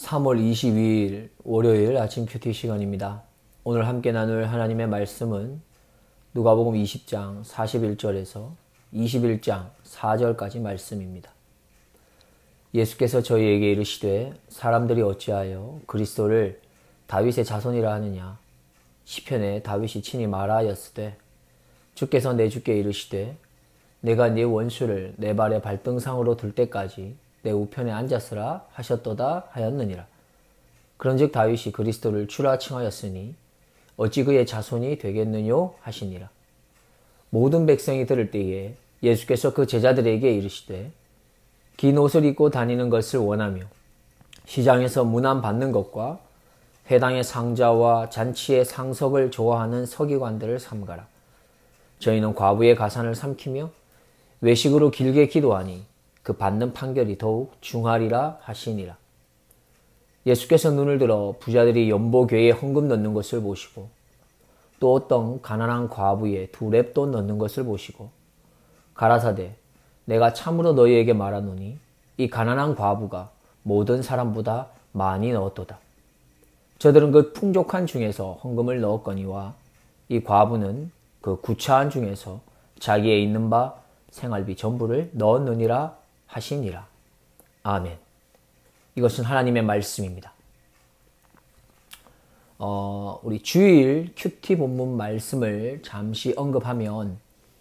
3월 22일 월요일 아침 큐티 시간입니다. 오늘 함께 나눌 하나님의 말씀은 누가복음 20장 41절에서 21장 4절까지 말씀입니다. 예수께서 저희에게 이르시되 사람들이 어찌하여 그리스도를 다윗의 자손이라 하느냐. 시편에 다윗이 친히 말하였으되 주께서 내 주께 이르시되 내가 네 원수를 내 발의 발등상으로 둘 때까지 내 우편에 앉았으라 하셨도다 하였느니라. 그런즉 다윗이 그리스도를 주라 칭하였으니 어찌 그의 자손이 되겠느뇨 하시니라. 모든 백성이 들을 때에 예수께서 그 제자들에게 이르시되 긴 옷을 입고 다니는 것을 원하며 시장에서 문안 받는 것과 회당의 상자와 잔치의 상석을 좋아하는 서기관들을 삼가라. 저희는 과부의 가산을 삼키며 외식으로 길게 기도하니 그 받는 판결이 더욱 중하리라 하시니라. 예수께서 눈을 들어 부자들이 연보궤에 헌금 넣는 것을 보시고 또 어떤 가난한 과부의 2렙돈 넣는 것을 보시고 가라사대 내가 참으로 너희에게 말하노니 이 가난한 과부가 모든 사람보다 많이 넣었도다. 저들은 그 풍족한 중에서 헌금을 넣었거니와 이 과부는 그 구차한 중에서 자기의 있는 바 생활비 전부를 넣었느니라 하시니라. 아멘. 이것은 하나님의 말씀입니다. 우리 주일 큐티 본문 말씀을 잠시 언급하면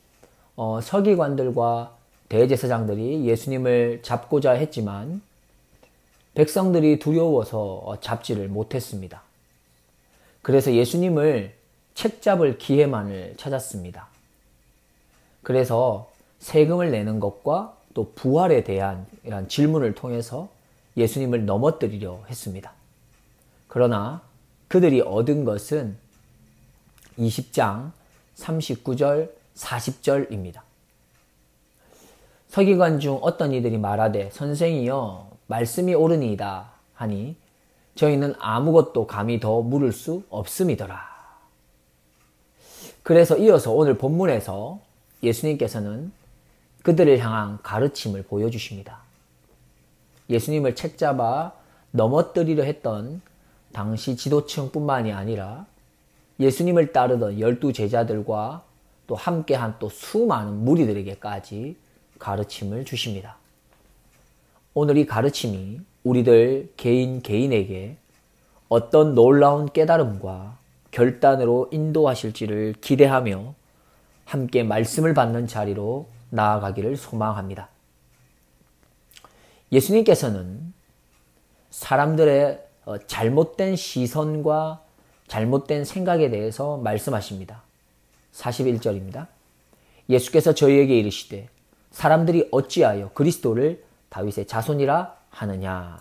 서기관들과 대제사장들이 예수님을 잡고자 했지만 백성들이 두려워서 잡지를 못했습니다. 그래서 예수님을 책잡을 기회만을 찾았습니다. 그래서 세금을 내는 것과 또 부활에 대한 이런 질문을 통해서 예수님을 넘어뜨리려 했습니다. 그러나 그들이 얻은 것은 20장 39절 40절입니다. 서기관 중 어떤 이들이 말하되 선생이여 말씀이 옳으니이다 하니 저희는 아무것도 감히 더 물을 수 없음이더라. 그래서 이어서 오늘 본문에서 예수님께서는 그들을 향한 가르침을 보여주십니다. 예수님을 책잡아 넘어뜨리려 했던 당시 지도층뿐만이 아니라 예수님을 따르던 12제자들과 또 함께한 또 수많은 무리들에게까지 가르침을 주십니다. 오늘 이 가르침이 우리들 개인에게 어떤 놀라운 깨달음과 결단으로 인도하실지를 기대하며 함께 말씀을 받는 자리로 나아가기를 소망합니다. 예수님께서는 사람들의 잘못된 시선과 잘못된 생각에 대해서 말씀하십니다. 41절입니다. 예수께서 저희에게 이르시되 사람들이 어찌하여 그리스도를 다윗의 자손이라 하느냐.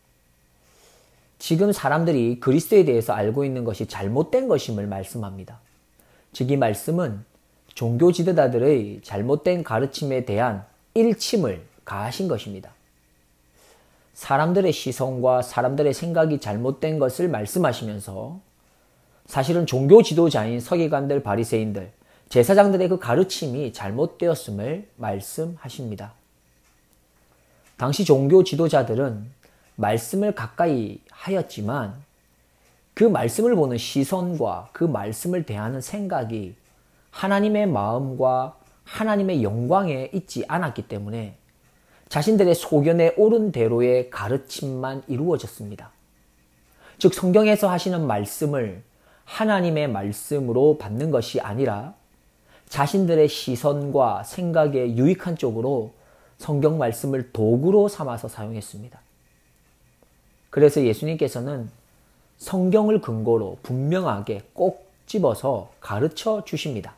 지금 사람들이 그리스도에 대해서 알고 있는 것이 잘못된 것임을 말씀합니다. 즉 이 말씀은 종교 지도자들의 잘못된 가르침에 대한 일침을 가하신 것입니다. 사람들의 시선과 사람들의 생각이 잘못된 것을 말씀하시면서 사실은 종교 지도자인 서기관들, 바리새인들, 제사장들의 그 가르침이 잘못되었음을 말씀하십니다. 당시 종교 지도자들은 말씀을 가까이 하였지만 그 말씀을 보는 시선과 그 말씀을 대하는 생각이 하나님의 마음과 하나님의 영광에 있지 않았기 때문에 자신들의 소견에 옳은 대로의 가르침만 이루어졌습니다. 즉 성경에서 하시는 말씀을 하나님의 말씀으로 받는 것이 아니라 자신들의 시선과 생각에 유익한 쪽으로 성경 말씀을 도구로 삼아서 사용했습니다. 그래서 예수님께서는 성경을 근거로 분명하게 꼭 집어서 가르쳐 주십니다.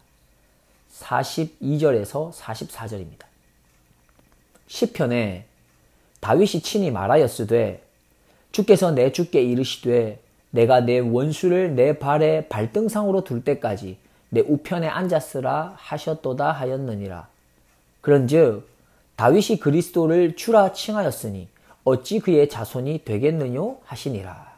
42절에서 44절입니다. 시편에 다윗이 친히 말하였으되 주께서 내 주께 이르시되 내가 내 원수를 내 발의 발등상으로 둘 때까지 내 우편에 앉았으라 하셨도다 하였느니라. 그런즉 다윗이 그리스도를 주라 칭하였으니 어찌 그의 자손이 되겠느뇨 하시니라.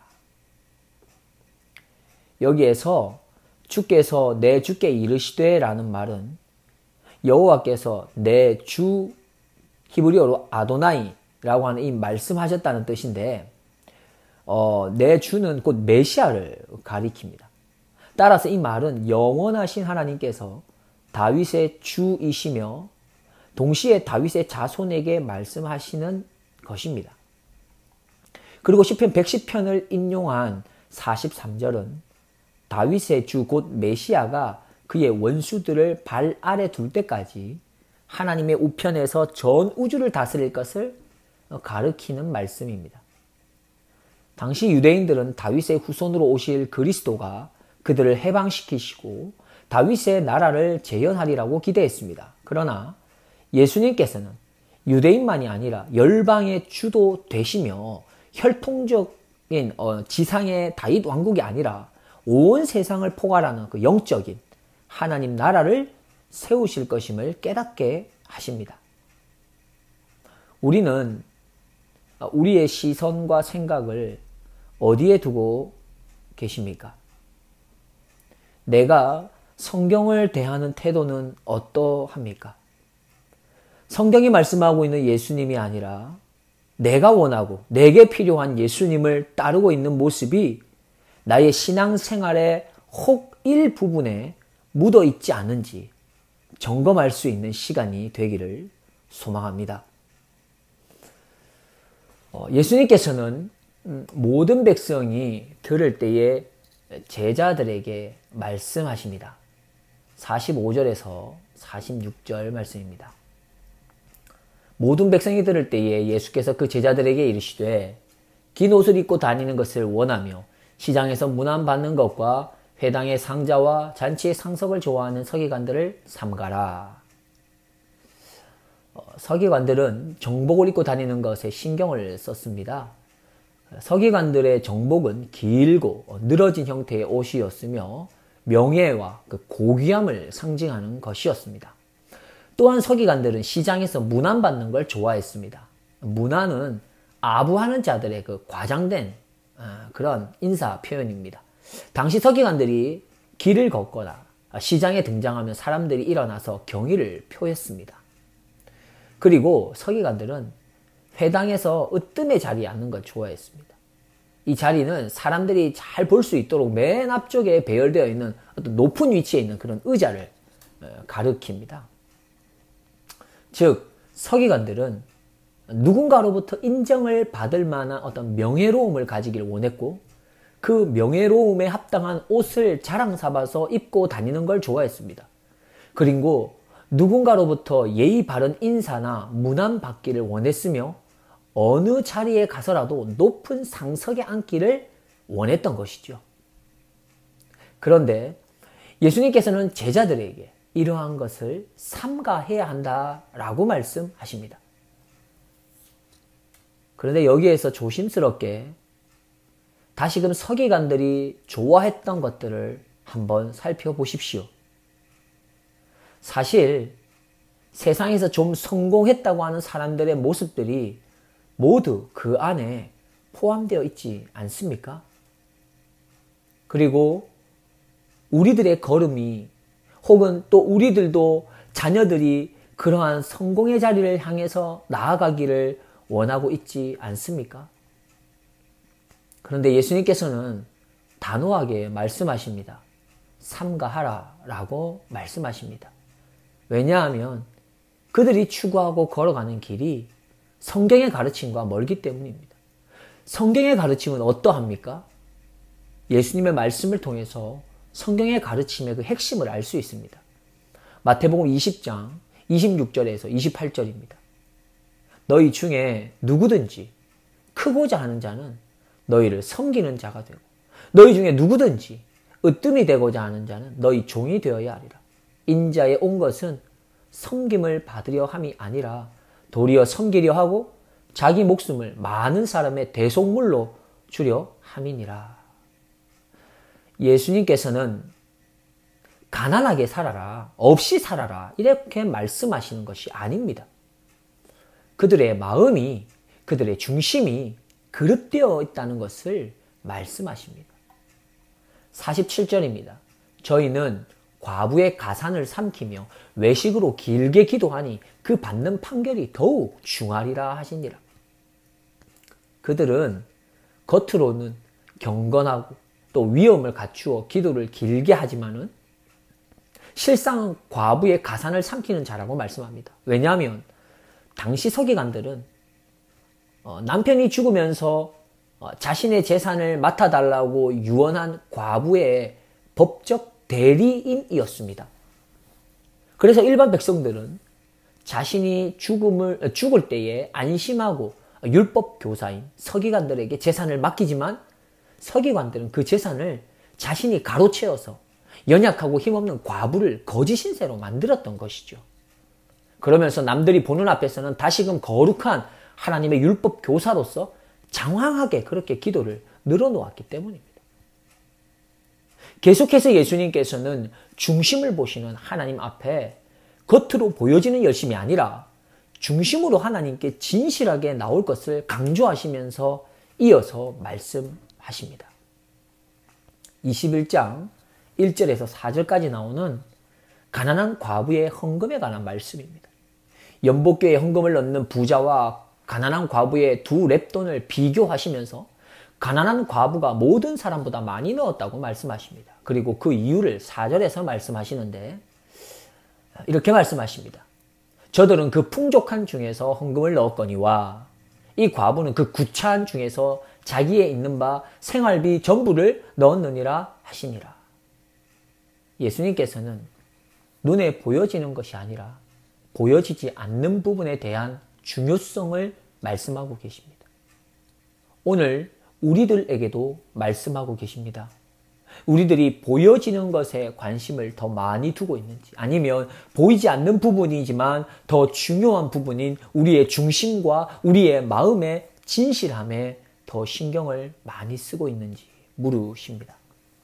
여기에서 주께서 내 주께 이르시되 라는 말은 여호와께서 내 주 히브리어로 아도나이라고 하는 이 말씀하셨다는 뜻인데 내 주는 곧 메시아를 가리킵니다. 따라서 이 말은 영원하신 하나님께서 다윗의 주이시며 동시에 다윗의 자손에게 말씀하시는 것입니다. 그리고 시편 110편을 인용한 43절은 다윗의 주 곧 메시아가 그의 원수들을 발 아래 둘 때까지 하나님의 우편에서 전 우주를 다스릴 것을 가리키는 말씀입니다. 당시 유대인들은 다윗의 후손으로 오실 그리스도가 그들을 해방시키시고 다윗의 나라를 재현하리라고 기대했습니다. 그러나 예수님께서는 유대인만이 아니라 열방의 주도 되시며 혈통적인 지상의 다윗 왕국이 아니라 온 세상을 포괄하는 그 영적인 하나님 나라를 세우실 것임을 깨닫게 하십니다. 우리는 우리의 시선과 생각을 어디에 두고 계십니까? 내가 성경을 대하는 태도는 어떠합니까? 성경이 말씀하고 있는 예수님이 아니라 내가 원하고 내게 필요한 예수님을 따르고 있는 모습이 나의 신앙생활의 혹 일부분에 묻어 있지 않은지 점검할 수 있는 시간이 되기를 소망합니다. 예수님께서는 모든 백성이 들을 때에 제자들에게 말씀하십니다. 45절에서 46절 말씀입니다. 모든 백성이 들을 때에 예수께서 그 제자들에게 이르시되 긴 옷을 입고 다니는 것을 원하며 시장에서 문안받는 것과 회당의 상자와 잔치의 상석을 좋아하는 서기관들을 삼가라. 서기관들은 정복을 입고 다니는 것에 신경을 썼습니다. 서기관들의 정복은 길고 늘어진 형태의 옷이었으며 명예와 그 고귀함을 상징하는 것이었습니다. 또한 서기관들은 시장에서 문안받는 걸 좋아했습니다. 문안은 아부하는 자들의 그 과장된 그런 인사 표현입니다. 당시 서기관들이 길을 걷거나 시장에 등장하면 사람들이 일어나서 경의를 표했습니다. 그리고 서기관들은 회당에서 으뜸의 자리에 앉는 걸 좋아했습니다. 이 자리는 사람들이 잘 볼 수 있도록 맨 앞쪽에 배열되어 있는 어떤 높은 위치에 있는 그런 의자를 가리킵니다. 즉 서기관들은 누군가로부터 인정을 받을 만한 어떤 명예로움을 가지기를 원했고 그 명예로움에 합당한 옷을 자랑 삼아서 입고 다니는 걸 좋아했습니다. 그리고 누군가로부터 예의 바른 인사나 문안 받기를 원했으며 어느 자리에 가서라도 높은 상석에 앉기를 원했던 것이죠. 그런데 예수님께서는 제자들에게 이러한 것을 삼가해야 한다라고 말씀하십니다. 그런데 여기에서 조심스럽게 다시금 서기관들이 좋아했던 것들을 한번 살펴보십시오. 사실 세상에서 좀 성공했다고 하는 사람들의 모습들이 모두 그 안에 포함되어 있지 않습니까? 그리고 우리들의 걸음이 혹은 또 우리들도 자녀들이 그러한 성공의 자리를 향해서 나아가기를 원하고 있지 않습니까? 그런데 예수님께서는 단호하게 말씀하십니다. 삼가하라 라고 말씀하십니다. 왜냐하면 그들이 추구하고 걸어가는 길이 성경의 가르침과 멀기 때문입니다. 성경의 가르침은 어떠합니까? 예수님의 말씀을 통해서 성경의 가르침의 그 핵심을 알 수 있습니다. 마태복음 20장 26절에서 28절입니다. 너희 중에 누구든지 크고자 하는 자는 너희를 섬기는 자가 되고 너희 중에 누구든지 으뜸이 되고자 하는 자는 너희 종이 되어야 하리라. 인자에 온 것은 섬김을 받으려 함이 아니라 도리어 섬기려 하고 자기 목숨을 많은 사람의 대속물로 주려 함이니라. 예수님께서는 가난하게 살아라, 없이 살아라 이렇게 말씀하시는 것이 아닙니다. 그들의 마음이, 그들의 중심이 그릇되어 있다는 것을 말씀하십니다. 47절입니다. 저희는 과부의 가산을 삼키며 외식으로 길게 기도하니 그 받는 판결이 더욱 중하리라 하시니라. 그들은 겉으로는 경건하고 또 위엄을 갖추어 기도를 길게 하지만은 실상 과부의 가산을 삼키는 자라고 말씀합니다. 왜냐하면 당시 서기관들은 남편이 죽으면서 자신의 재산을 맡아달라고 유언한 과부의 법적 대리인이었습니다. 그래서 일반 백성들은 자신이 죽을 때에 안심하고 율법 교사인 서기관들에게 재산을 맡기지만 서기관들은 그 재산을 자신이 가로채어서 연약하고 힘없는 과부를 거짓 신세로 만들었던 것이죠. 그러면서 남들이 보는 앞에서는 다시금 거룩한 하나님의 율법 교사로서 장황하게 그렇게 기도를 늘어놓았기 때문입니다. 계속해서 예수님께서는 중심을 보시는 하나님 앞에 겉으로 보여지는 열심이 아니라 중심으로 하나님께 진실하게 나올 것을 강조하시면서 이어서 말씀하십니다. 21장 1절에서 4절까지 나오는 가난한 과부의 헌금에 관한 말씀입니다. 연복교에 헌금을 넣는 부자와 가난한 과부의 두 렙돈을 비교하시면서 가난한 과부가 모든 사람보다 많이 넣었다고 말씀하십니다. 그리고 그 이유를 4절에서 말씀하시는데 이렇게 말씀하십니다. 저들은 그 풍족한 중에서 헌금을 넣었거니와 이 과부는 그 구차한 중에서 자기의 있는 바 생활비 전부를 넣었느니라 하시니라. 예수님께서는 눈에 보여지는 것이 아니라 보여지지 않는 부분에 대한 중요성을 말씀하고 계십니다. 오늘 우리들에게도 말씀하고 계십니다. 우리들이 보여지는 것에 관심을 더 많이 두고 있는지, 아니면 보이지 않는 부분이지만 더 중요한 부분인 우리의 중심과 우리의 마음의 진실함에 더 신경을 많이 쓰고 있는지 물으십니다.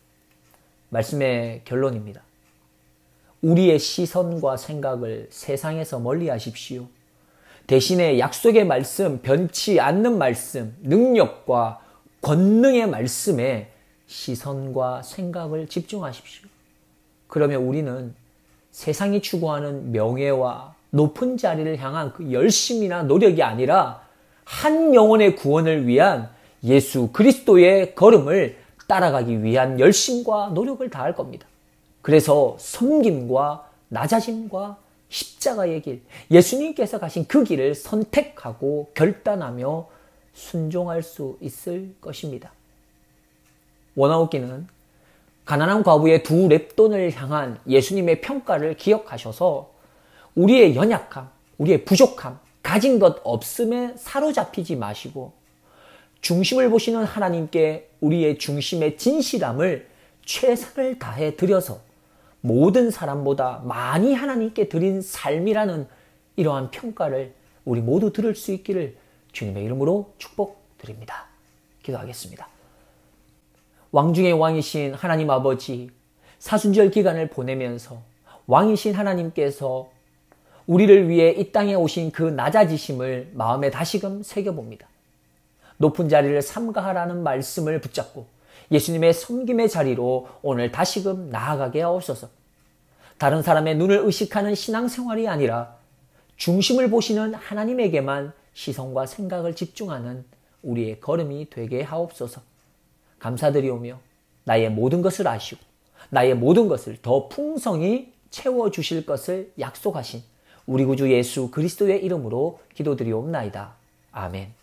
말씀의 결론입니다. 우리의 시선과 생각을 세상에서 멀리 하십시오. 대신에 약속의 말씀, 변치 않는 말씀, 능력과 권능의 말씀에 시선과 생각을 집중하십시오. 그러면 우리는 세상이 추구하는 명예와 높은 자리를 향한 그 열심이나 노력이 아니라 한 영혼의 구원을 위한 예수 그리스도의 걸음을 따라가기 위한 열심과 노력을 다할 겁니다. 그래서 섬김과 낮아짐과 십자가의 길, 예수님께서 가신 그 길을 선택하고 결단하며 순종할 수 있을 것입니다. 원아웃기는 가난한 과부의 두 렙돈을 향한 예수님의 평가를 기억하셔서 우리의 연약함, 우리의 부족함, 가진 것 없음에 사로잡히지 마시고 중심을 보시는 하나님께 우리의 중심의 진실함을 최선을 다해 드려서 모든 사람보다 많이 하나님께 드린 삶이라는 이러한 평가를 우리 모두 들을 수 있기를 주님의 이름으로 축복드립니다. 기도하겠습니다. 왕 중의 왕이신 하나님 아버지, 사순절 기간을 보내면서 왕이신 하나님께서 우리를 위해 이 땅에 오신 그 낮아지심을 마음에 다시금 새겨봅니다. 높은 자리를 삼가하라는 말씀을 붙잡고 예수님의 섬김의 자리로 오늘 다시금 나아가게 하옵소서. 다른 사람의 눈을 의식하는 신앙생활이 아니라 중심을 보시는 하나님에게만 시선과 생각을 집중하는 우리의 걸음이 되게 하옵소서. 감사드리오며 나의 모든 것을 아시고 나의 모든 것을 더 풍성히 채워주실 것을 약속하신 우리 구주 예수 그리스도의 이름으로 기도드리옵나이다. 아멘.